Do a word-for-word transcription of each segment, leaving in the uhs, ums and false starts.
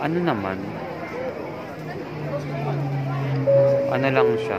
Ano naman? Ano lang siya?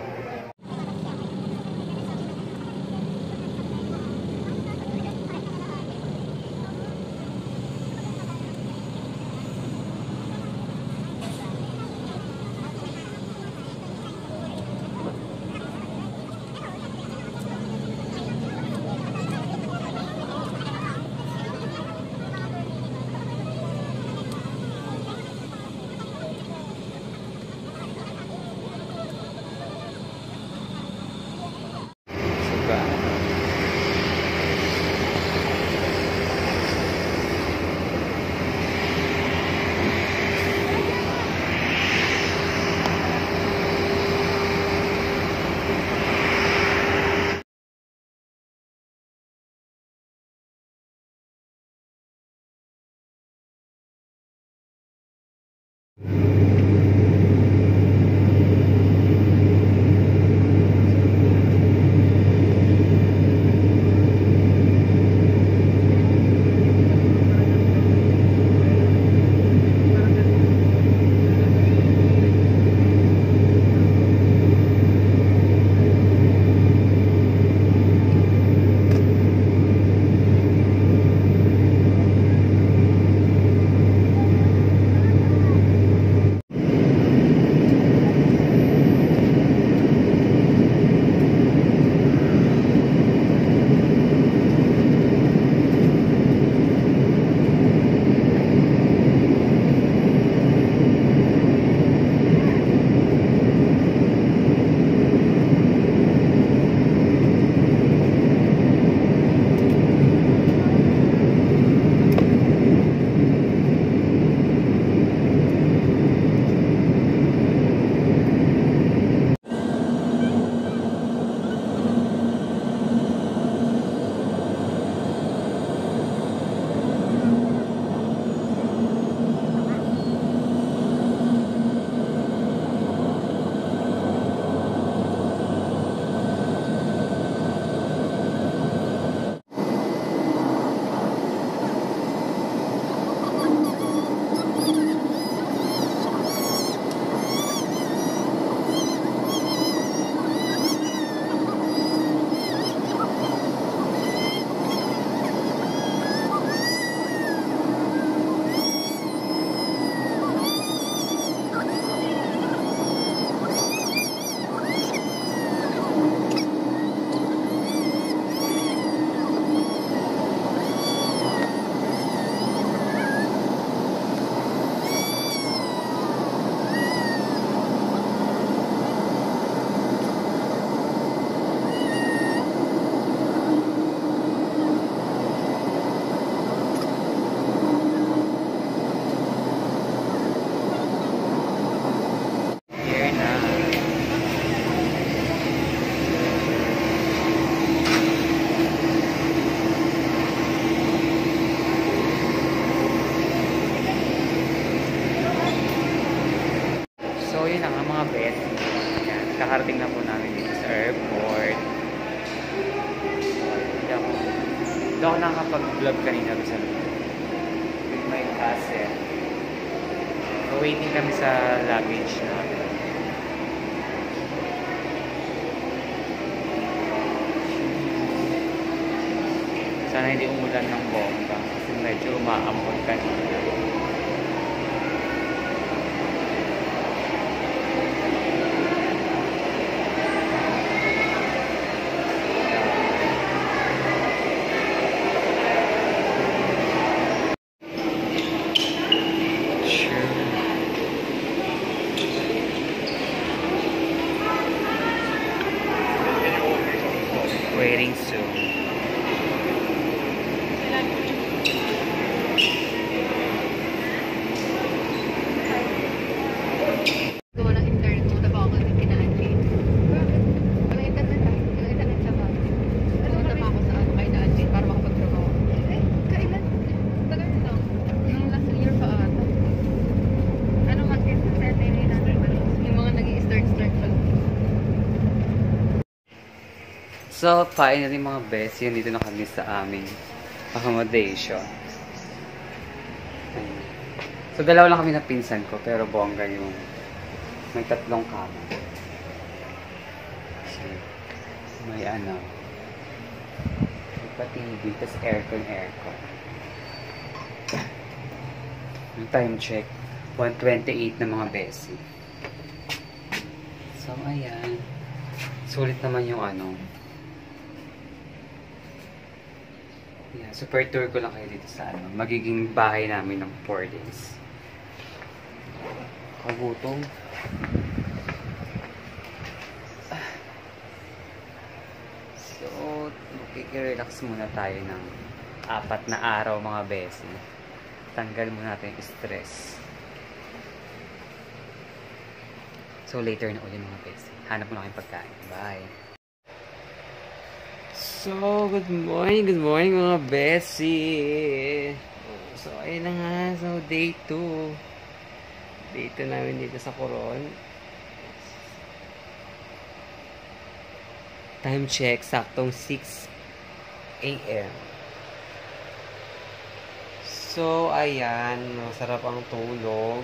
Kakarating na po namin dito sa airport. Hindi ako, hindi ako nakakapag-vlog kanina sa with my cousin. So, waiting kami sa luggage na. Sana hindi umulan ng bongga kasi medyo umaambon kanina. Waiting soon. Gawa ng internet mo, taba ako ng kinaanli. Bakit? Ang internet ah. Yung internet siya ba? Ano taba ako sa ano kay naanli para makapagtrabaho. Eh, kailan? Tagal na lang. Nung last year pa ata. Ano mag-get sa setting natin? Yung mga nag-i-start-start pa. So, finally mga best, yun dito na kami sa aming accommodation. So, dalawa lang kami na pinsan ko, pero bongga yung may tatlong kama. So, may ano, may pa-T V, tas aircon, aircon. Yung time check, one twenty-eight na mga besi. So, ayan. Sulit naman yung ano. Yeah, super tour ko lang kayo dito sa ano. Magiging bahay namin ng four days. Kagutom. So, makikirelax muna tayo ng apat na araw mga besi. Tanggal muna natin yung stress. So, later na ulit mga besi. Hanap mo na kayong pagkain. Bye! So, good morning, good morning mga besi! So, ayun na nga. So, day two. Day two namin dito sa Coron. Time check, saktong six A M So, ayan. Masarap ang tulog.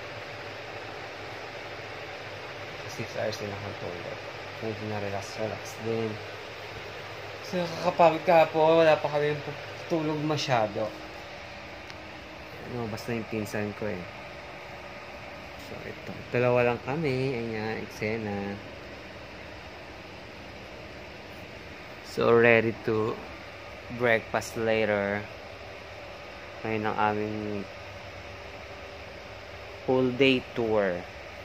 six hours din akong tulog. Medyo na-relax, relax din. So, kakapagod ka po. Wala pa kami tulog masyado. Ano, basta yung pinsan ko eh. So, ito. Dalawa lang kami. Ayan, eksena. So, ready to breakfast later. Ngayon ang aming full day tour.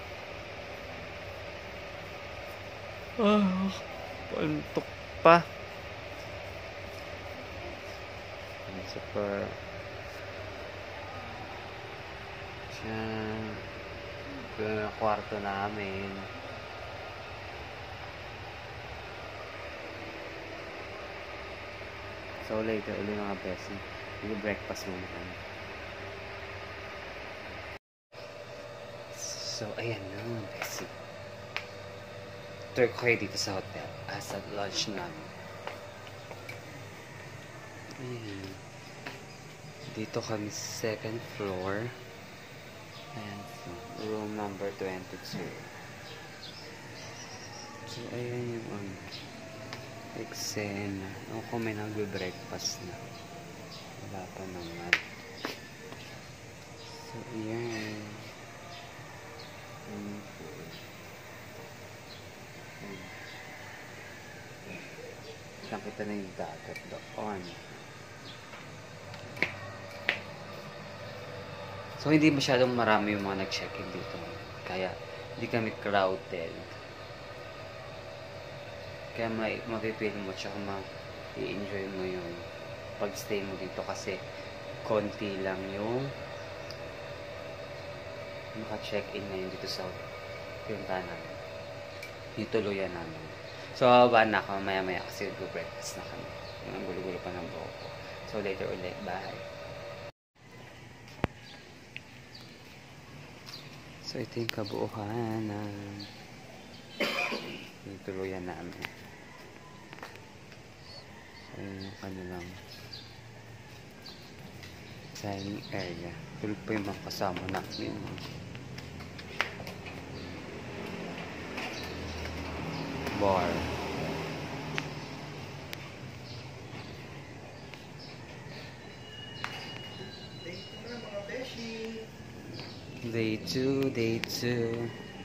Ah, pantok pa. Super. Diyan. Ito na kwarto namin. So later ulit mga besi. Mag-breakfast muna kami. So ayan na mga besi. Tour ko kayo dito sa hotel. As at lodge namin. Ayan. Dito kami second floor. Ayan. So, room number twenty-two. So, ayan yung um, eksena. Ako kung may nag-breakfast na. Wala pa naman. So, ayan. Um, nakita na yung dagat doon. So, hindi masyadong marami yung mga nag-check-in dito. Kaya, hindi kami crowded. Kaya may mapipil mo tsaka ma-i-enjoy mo yung pag-stay mo dito kasi konti lang yung maka-check-in ngayon dito sa pinuntahan namin. Yung tuluyan namin. So, bababa na ako maya-maya kasi nag-breakfast na kami. Yung gulo-gulo pa ng buhok ko. So, later ulit. Bye! So, ito yung kabuuhan ng yung tuluyan namin. So, yung kanilang dining area. Tulog pa yung mga kasama namin. Bar. Day two, day two.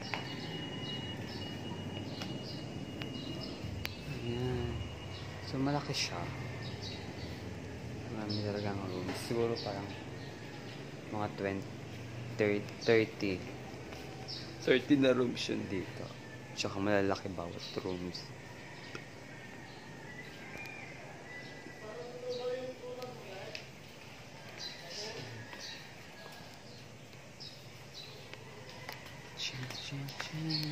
Ayan. So, malaki siya. Marami talagang room. Siguro parang mga twenty, thirty. thirty na rooms yun dito. Tsaka malalaki bawat rooms. Chin, chin, chin.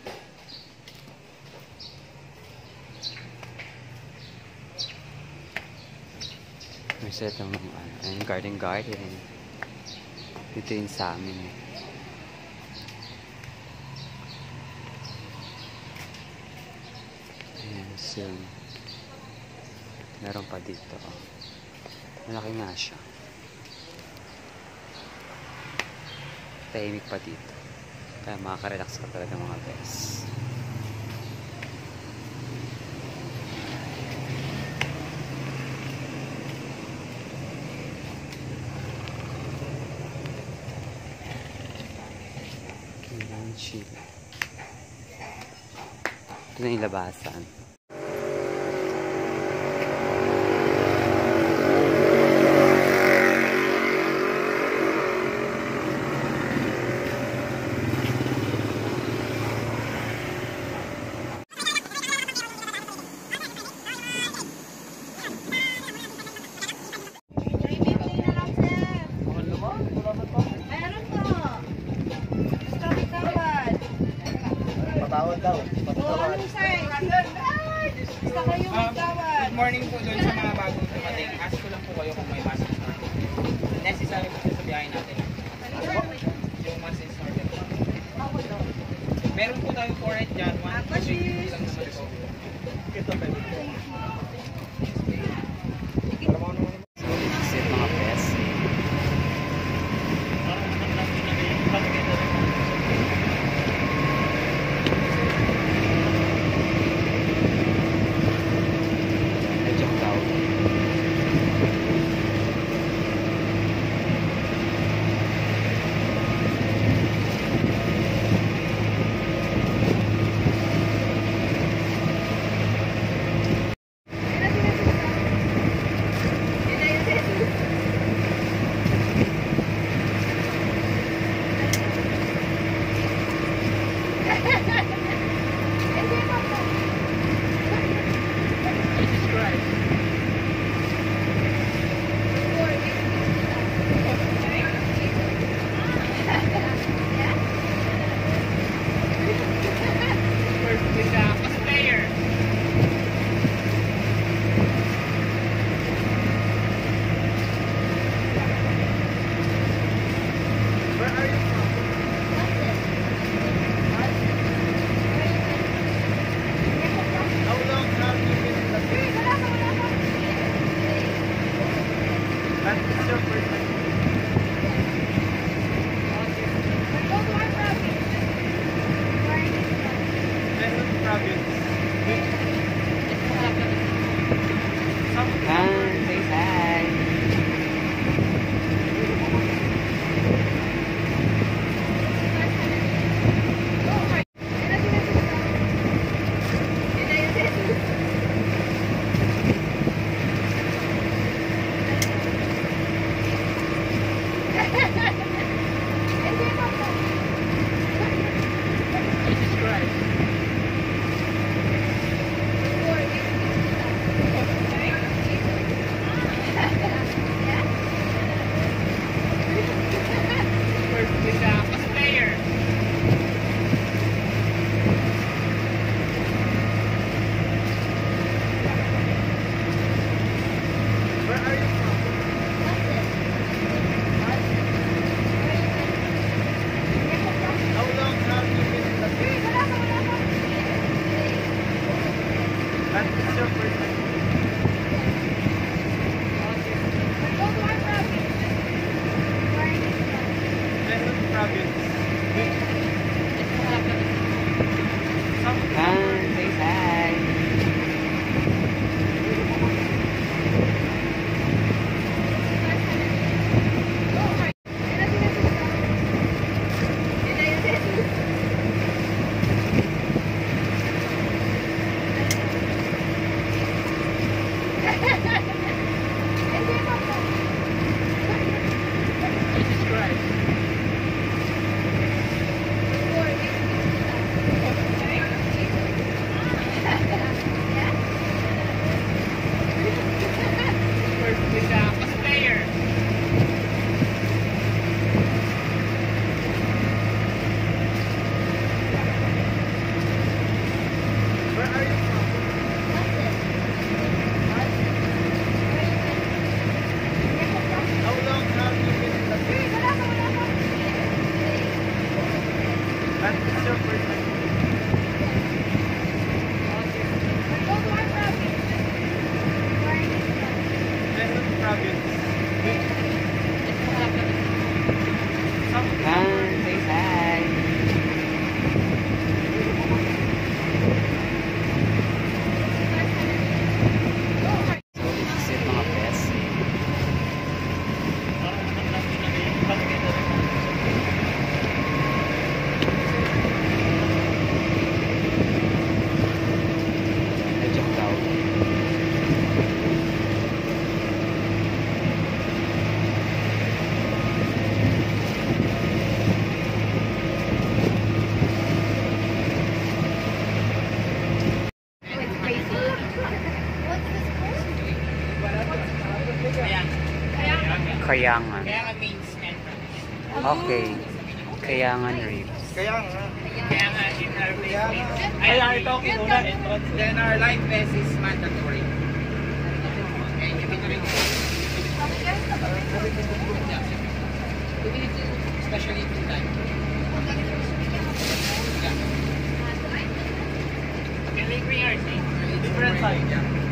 May set ang ano, yung garden garden. Dito yun sa amin. Ayan, so meron pa dito. Malaki nga siya. tahimik pa dito. Kaya makaka-relax ka talaga mga guys. Chill. Ito na yung labasan. Patawad daw. Patawad. Good morning po doon sa mga bagong dumating. Ask ko lang po kayo kung may mask na. Necessary po sa biyahe natin. Yung mask is started. Meron po tayo forehead dyan. One, two, three. Lang naman po. Ito pa. Sit mga pes. Hi. Ayan. Kayangan. Kaya nga means entrance. Okay. Kayangan Reefs. Kaya nga. Kaya nga in our place means. Kaya ito, kinuna, entrance. Then our life vest is mandatory. Okay, hindi ko rin. Especially if it's time. Yeah. Can we bring our things? Different side. Yeah.